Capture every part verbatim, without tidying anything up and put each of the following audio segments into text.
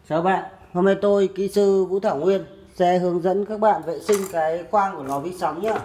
Chào bạn, hôm nay tôi kỹ sư Vũ Thảo Nguyên sẽ hướng dẫn các bạn vệ sinh cái khoang của lò vi sóng nhá.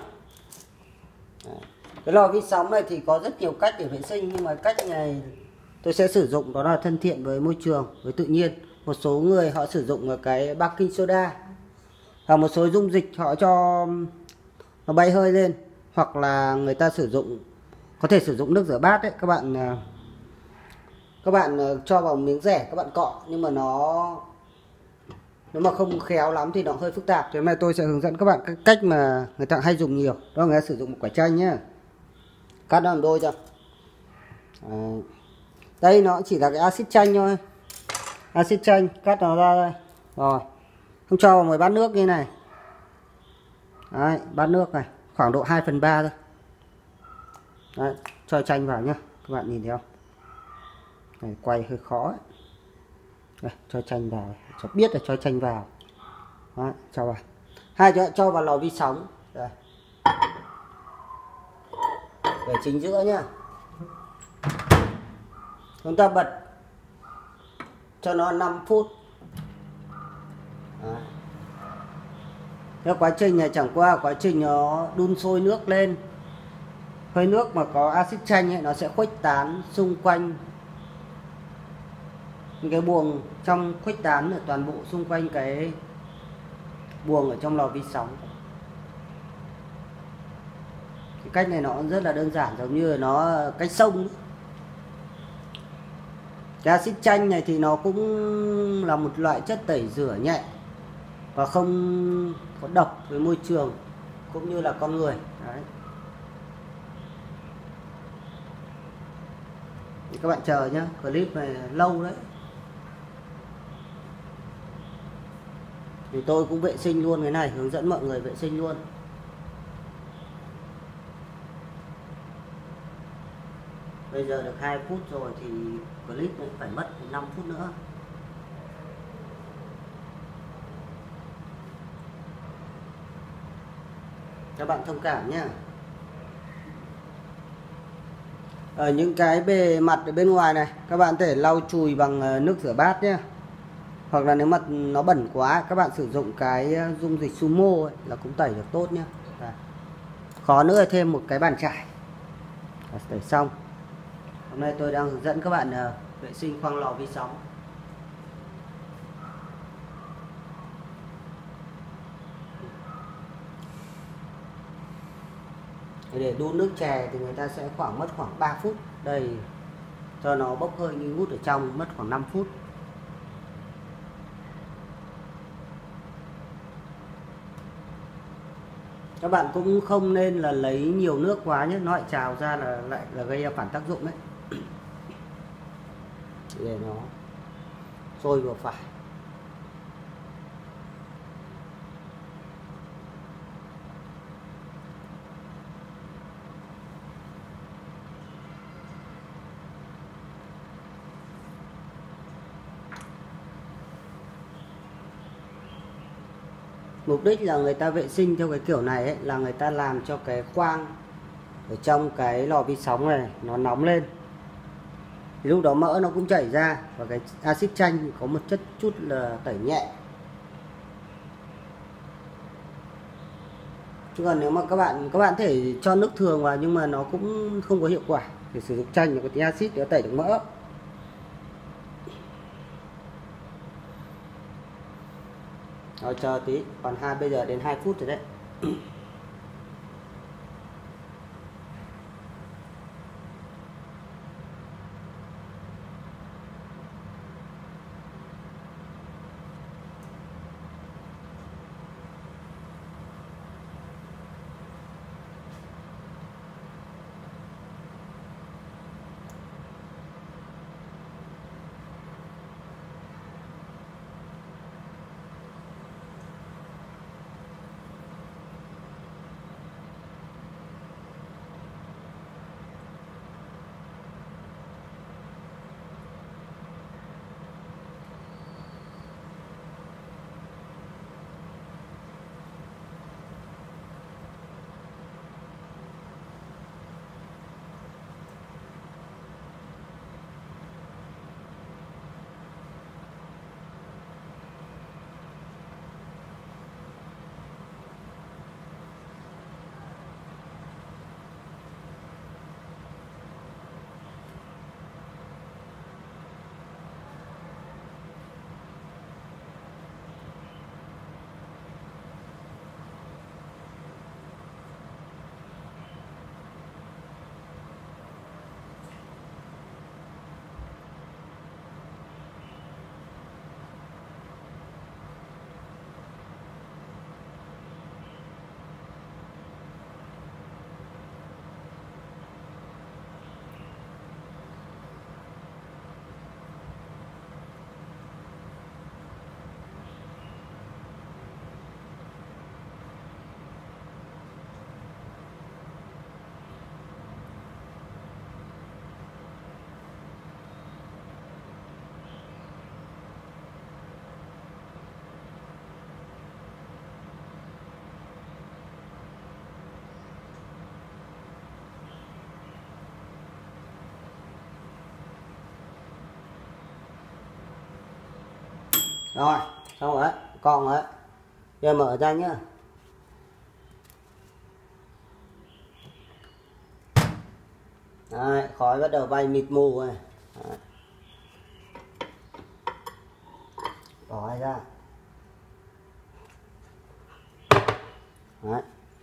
Cái lò vi sóng này thì có rất nhiều cách để vệ sinh, nhưng mà cách này tôi sẽ sử dụng đó là thân thiện với môi trường, với tự nhiên. Một số người họ sử dụng cái baking soda, hoặc một số dung dịch họ cho nó bay hơi lên, hoặc là người ta sử dụng có thể sử dụng nước rửa bát đấy các bạn. Các bạn cho vào miếng rẻ các bạn cọ, nhưng mà nó nếu mà không khéo lắm thì nó hơi phức tạp. Thế hôm nay tôi sẽ hướng dẫn các bạn cái cách mà người ta hay dùng nhiều, đó là người ta sử dụng một quả chanh nhá, cắt nó làm đôi cho. Đấy. Đây nó chỉ là cái axit chanh thôi, axit chanh cắt nó ra đây rồi, không cho vào một bát nước như này. Đấy, bát nước này khoảng độ hai phần ba thôi. Đấy, cho chanh vào nhá, các bạn nhìn thấy không? Này, quay hơi khó ấy. Đây, cho chanh vào, cho biết là cho chanh vào. Đấy, cho vào. Hai cho, cho vào lò vi sóng. Đây. Để chính giữa nhá. Chúng ta bật cho nó năm phút. Đấy. Theo quá trình này chẳng qua quá trình nó đun sôi nước lên, hơi nước mà có axit chanh ấy, nó sẽ khuếch tán xung quanh cái buồng, trong khuếch tán ở toàn bộ xung quanh cái buồng ở trong lò vi sóng. Cái cách này nó rất là đơn giản, giống như là nó cách xông. Cái axit chanh này thì nó cũng là một loại chất tẩy rửa nhẹ và không có độc với môi trường cũng như là con người. Đấy. Thì các bạn chờ nhé, clip này lâu đấy. Thì tôi cũng vệ sinh luôn cái này, hướng dẫn mọi người vệ sinh luôn. Bây giờ được hai phút rồi thì clip này phải mất năm phút nữa. Các bạn thông cảm nhé. Ở những cái bề mặt ở bên ngoài này các bạn có thể lau chùi bằng nước rửa bát nhé. Hoặc là nếu mà nó bẩn quá các bạn sử dụng cái dung dịch Sumo ấy, là cũng tẩy được tốt nhé. Khó nữa là thêm một cái bàn chải là tẩy xong. Hôm nay tôi đang hướng dẫn các bạn vệ sinh khoang lò vi sóng. Để đun nước chè thì người ta sẽ khoảng mất khoảng ba phút. Đây cho nó bốc hơi nghi ngút ở trong mất khoảng năm phút. Các bạn cũng không nên là lấy nhiều nước quá nhé, nó lại trào ra là lại là gây ra phản tác dụng đấy. Để nó sôi vừa phải. Mục đích là người ta vệ sinh theo cái kiểu này ấy, là người ta làm cho cái khoang ở trong cái lò vi sóng này nó nóng lên, thì lúc đó mỡ nó cũng chảy ra, và cái axit chanh có một chất chút là tẩy nhẹ. Chứ còn nếu mà các bạn các bạn thể cho nước thường vào nhưng mà nó cũng không có hiệu quả, thì sử dụng chanh nó có tí axit để tẩy được mỡ. Rồi chờ tí, còn hai bây giờ đến hai phút rồi đấy. Rồi xong rồi đấy, còn đấy, giờ mở ra nhá. Đấy, khói bắt đầu bay mịt mù rồi. Đấy. Bỏ ra. Đấy.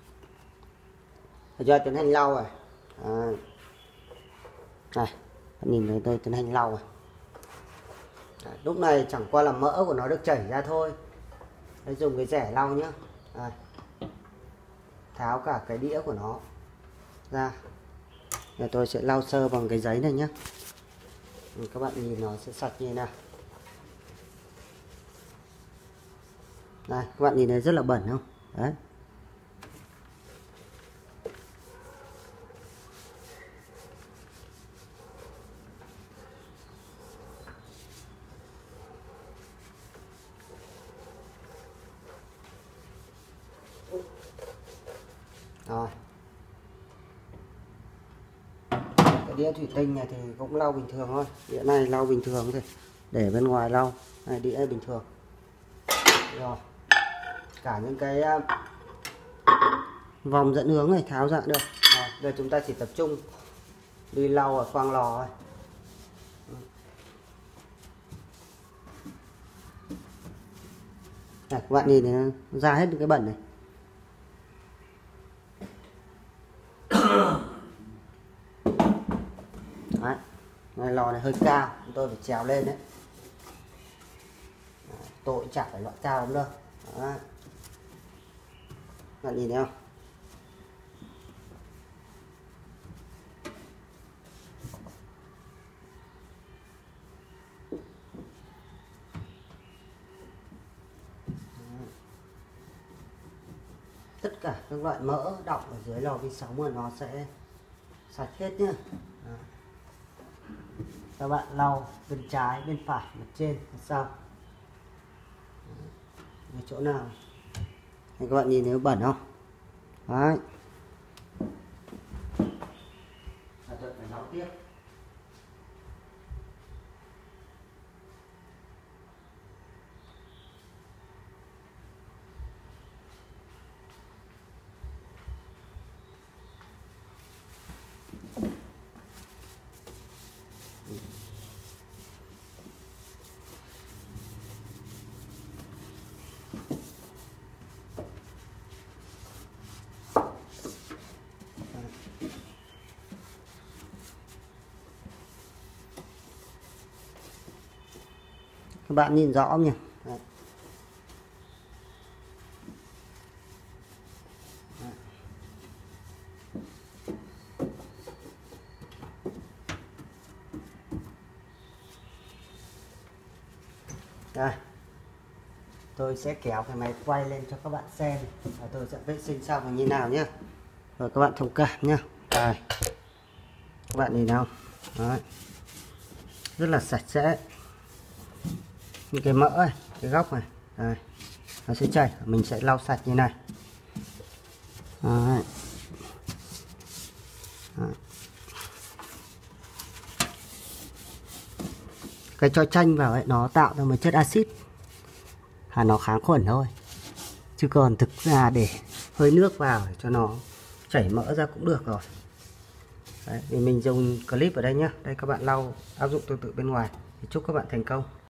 Giờ tiến hành lau rồi. Đấy. Này, nhìn thấy tôi tiến hành lau rồi. Đấy, lúc này chẳng qua là mỡ của nó được chảy ra thôi. Đấy, dùng cái rẻ lau nhá. Đây. Tháo cả cái đĩa của nó ra. Giờ tôi sẽ lau sơ bằng cái giấy này nhé. Các bạn nhìn nó sẽ sạch như thế nào. Đây, các bạn nhìn thấy rất là bẩn không? Đấy. Rồi. Cái đĩa thủy tinh này thì cũng lau bình thường thôi. Đĩa này lau bình thường thôi. Để bên ngoài lau. Này, đĩa bình thường. Rồi. Cả những cái vòng dẫn hướng này tháo ra được. Rồi, giờ chúng ta chỉ tập trung đi lau ở khoang lò thôi. Này, các bạn nhìn này, ra hết cái bẩn này. Đấy. Này, lò này hơi cao, chúng tôi phải trèo lên đấy. Đấy, tôi chả phải loại cao lắm đâu. Đấy. Bạn nhìn thấy không? Tất cả các loại mỡ đọng ở dưới lò vi sóng mà nó sẽ sạch hết nhá. Đó. Các bạn lau bên trái, bên phải, mặt trên, mặt sau. Ở chỗ nào thì các bạn nhìn thấy bẩn không? Đấy. Và tôi phải lau tiếp. Các bạn nhìn rõ không nhỉ? Đấy. Đây, tôi sẽ kéo cái máy quay lên cho các bạn xem và tôi sẽ vệ sinh xong như nào nhé. Rồi các bạn thông cảm nhé. Đây, các bạn nhìn nào. Đấy. Rất là sạch sẽ. Những cái mỡ này, cái góc này, đây, nó sẽ chảy, mình sẽ lau sạch như này. Đấy. Đấy. Cái cho chanh vào ấy nó tạo ra một chất axit, à, nó kháng khuẩn thôi, chứ còn thực ra để hơi nước vào để cho nó chảy mỡ ra cũng được rồi. Đấy, thì mình dùng clip ở đây nhá. Đây các bạn lau áp dụng tương tự bên ngoài. Thì chúc các bạn thành công.